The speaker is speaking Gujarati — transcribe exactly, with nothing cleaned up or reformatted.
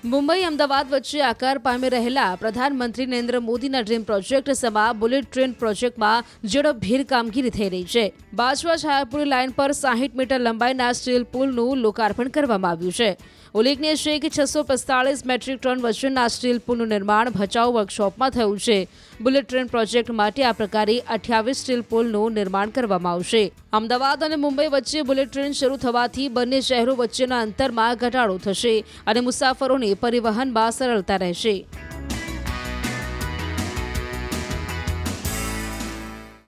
મુંબઈ અમદાવાદ વચ્ચે આકાર પામી રહેલા પ્રધાનમંત્રી નરેન્દ્ર મોદીના ડ્રીમ પ્રોજેક્ટ સમા બુલેટ ટ્રેન પ્રોજેક્ટમાં ઝડપભેર કામગીરી થઈ રહી છે। બાજવા છાયાપુરી લાઇન પર સાહીઠ મીટર લંબાઈના સ્ટીલ પુલનું લોકાર્પણ કરવામાં આવ્યું છે। ઉલ્લેખનીય છે કે છસો પિસ્તાળીસ મેટ્રિક ટન વજનના સ્ટીલ પુલનું નિર્માણ ભચાઉ વર્કશોપમાં થયું છે। બુલેટ ટ્રેન પ્રોજેક્ટ માટે આ પ્રકારે અઠ્યાવીસ સ્ટીલ પુલનું નિર્માણ કરવામાં આવશે। અમદાવાદ અને મુંબઈ વચ્ચે બુલેટ ટ્રેન શરૂ થવાથી બંને શહેરો વચ્ચેના અંતરમાં ઘટાડો થશે અને મુસાફરોને પરિવહનમાં સરળતા રહેશે।